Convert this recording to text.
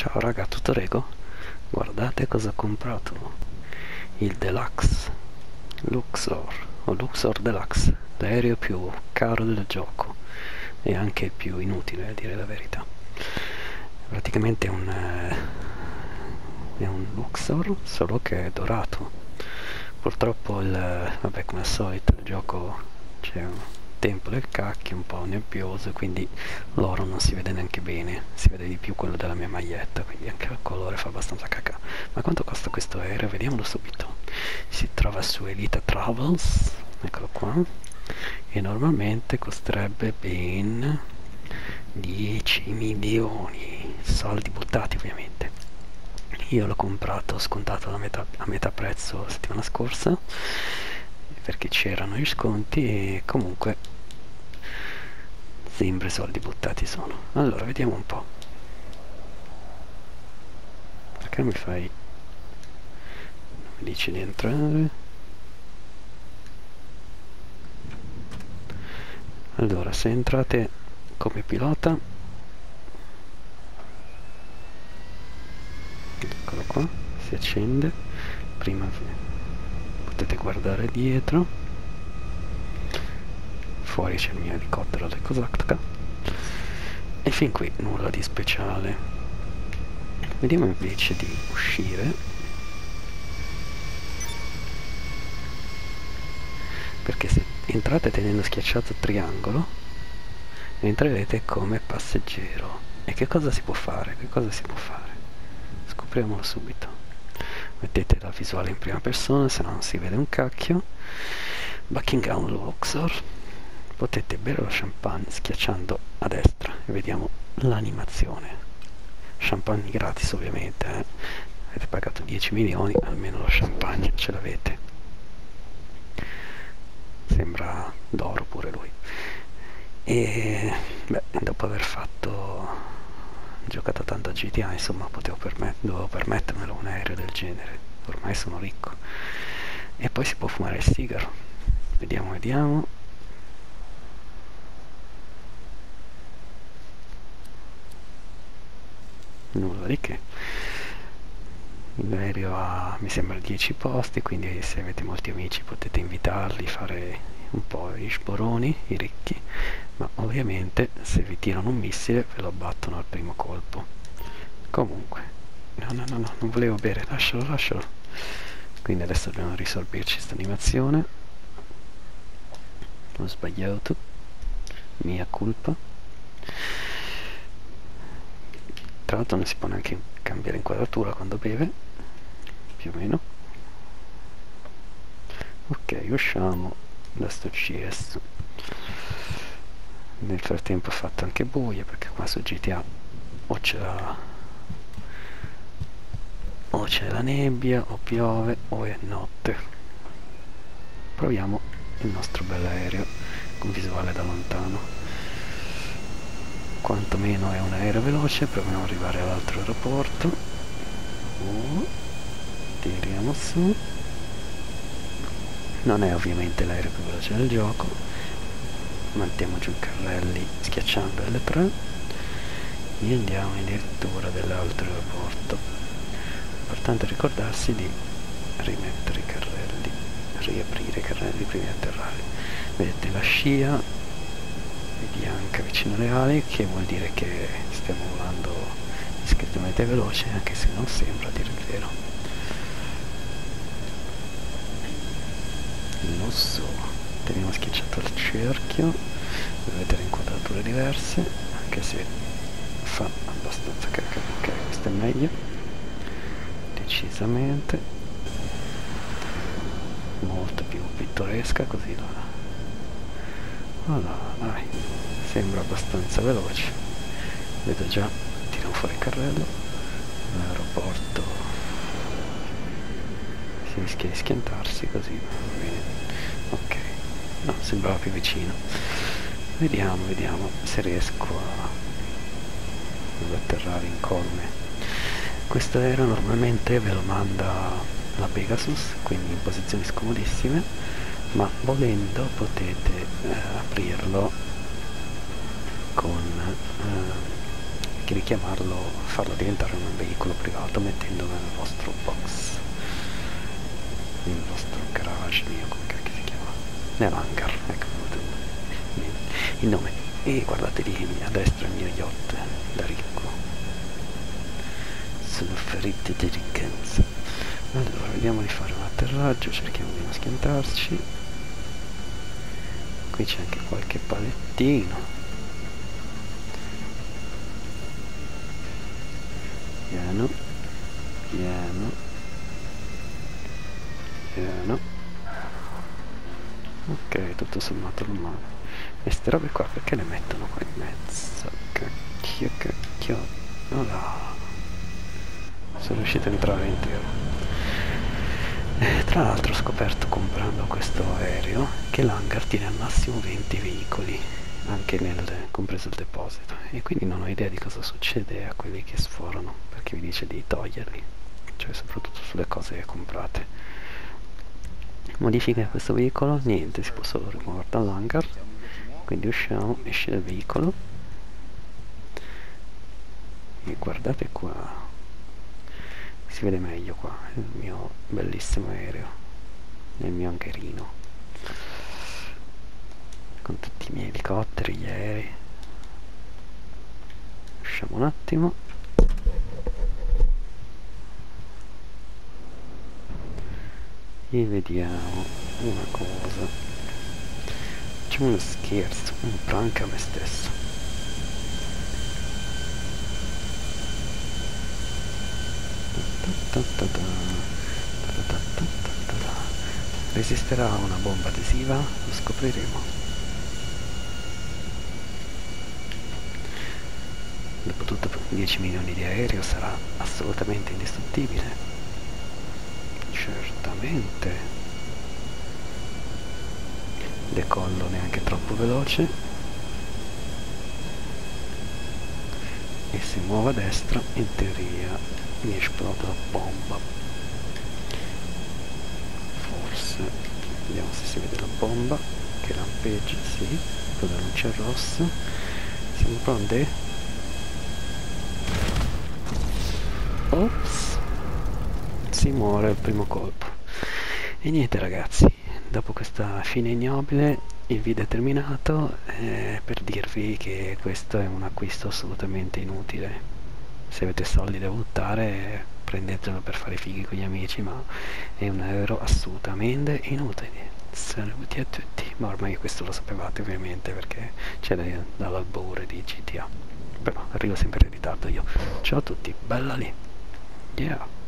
Ciao raga, tutto rego? Guardate cosa ho comprato. Il Deluxe Luxor o Luxor Deluxe, l'aereo più caro del gioco e anche il più inutile, a dire la verità. Praticamente è un Luxor, solo che è dorato. Purtroppo vabbè, come al solito il gioco c'è un tempo del cacchio, un po' nebbioso, quindi l'oro non si vede neanche bene, si vede di più quello della mia maglietta, quindi anche il colore fa abbastanza cacà. Ma quanto costa questo aereo? Vediamolo subito. Si trova su Elite Travels, eccolo qua, e normalmente costerebbe ben 10 milioni, soldi buttati ovviamente. Io l'ho comprato scontato a metà prezzo la settimana scorsa perché c'erano gli sconti e comunque sempre soldi buttati sono. Allora vediamo un po'. Perché mi fai, non mi dici di entrare? Allora, se entrate come pilota, eccolo qua, si accende. Prima potete guardare dietro, fuori c'è il mio elicottero del Kozaktka e fin qui nulla di speciale. Vediamo invece di uscire, perché se entrate tenendo schiacciato il triangolo entrerete come passeggero. E che cosa si può fare? Che cosa si può fare? Scopriamolo subito. Mettete la visuale in prima persona, se no non si vede un cacchio. Buckingham Luxor. Potete bere lo champagne schiacciando a destra e vediamo l'animazione. Champagne gratis ovviamente, avete pagato 10 milioni, almeno lo champagne ce l'avete. Sembra d'oro pure lui. E beh, dopo aver giocato tanto a GTA, insomma, dovevo permettermelo un aereo del genere. Ormai sono ricco. E poi si può fumare il sigaro. Vediamo. Nulla di che. L'aereo ha, mi sembra, 10 posti, quindi se avete molti amici potete invitarli, fare un po' gli sboroni, i ricchi, ma ovviamente se vi tirano un missile ve lo abbattono al primo colpo. Comunque, no, non volevo bere, lascialo. Quindi adesso dobbiamo risolverci questa animazione. Ho sbagliato, mia colpa. Tra l'altro non si può neanche cambiare inquadratura quando beve, più o meno. Ok, usciamo da sto CS. Nel frattempo ho fatto anche buio, perché qua su GTA o c'è la nebbia, o piove, o è notte. Proviamo il nostro bell'aereo con visuale da lontano. Quantomeno è un aereo veloce. Proviamo ad arrivare all'altro aeroporto. Tiriamo su. Non è ovviamente l'aereo più veloce del gioco. Mantiamo giù i carrelli schiacciando L3 e andiamo addirittura dell'altro aeroporto. Importante ricordarsi di rimettere i carrelli, riaprire i carrelli prima di atterrare. Vedete la scia bianca vicino alle ali, che vuol dire che stiamo volando discretamente veloce, anche se non sembra, a dire il vero. Lo so, teniamo schiacciato il cerchio, vedete le inquadrature diverse, anche se fa abbastanza cacca. Ok, questo è meglio, decisamente molto più pittoresca, così voilà, dai, sembra abbastanza veloce. Vedo già, tiriamo fuori il carrello, l'aeroporto si rischia di schiantarsi, così va bene. Ok, no, sembrava più vicino. Vediamo se riesco ad atterrare in colme. Questo aereo normalmente ve lo manda la Pegasus, quindi in posizioni scomodissime, ma volendo potete aprirlo con anche di chiamarlo, farlo diventare un veicolo privato mettendolo nel vostro box, nel vostro garage, come cacchio si chiama, nell'hangar, ecco il nome. E guardate lì a destra il mio yacht da ricco, sono ferite di ricchezza. Allora vediamo di fare un atterraggio, cerchiamo di non schiantarci. Qui c'è anche qualche palettino, piano piano piano. Ok, tutto sommato normale. E ste robe qua perché le mettono qua in mezzo? Cacchio. Voilà. Sono riuscito a entrare intero. Tra l'altro ho scoperto comprando questo aereo che l'hangar tiene al massimo 20 veicoli, anche compreso il deposito, e quindi non ho idea di cosa succede a quelli che sforano, perché mi dice di toglierli, cioè soprattutto sulle cose che comprate. Modifica questo veicolo, niente, si può solo rimuovere dall'hangar, quindi usciamo, esce dal veicolo e guardate qua, si vede meglio qua il mio bellissimo aereo nel mio hangarino con tutti i miei elicotteri, gli aerei. Usciamo un attimo e vediamo una cosa, facciamo uno scherzo, un prank a me stesso. Resisterà a una bomba adesiva? Lo scopriremo. Dopotutto 10 milioni di aereo sarà assolutamente indistruttibile. Certamente. Decollo neanche troppo veloce. E se muovo a destra, in teoria mi esplode la bomba. Forse. Vediamo se si vede la bomba che lampeggia, sì, con la luce rossa. Siamo pronti? Ops, si muore al primo colpo. E niente ragazzi, dopo questa fine ignobile il video è terminato, per dirvi che questo è un acquisto assolutamente inutile. Se avete soldi da buttare prendetelo per fare i fighi con gli amici, ma è un euro assolutamente inutile. Saluti a tutti, ma ormai questo lo sapevate ovviamente perché c'è dall'albore di GTA, però arrivo sempre in ritardo io. Ciao a tutti, bella lì, yeah.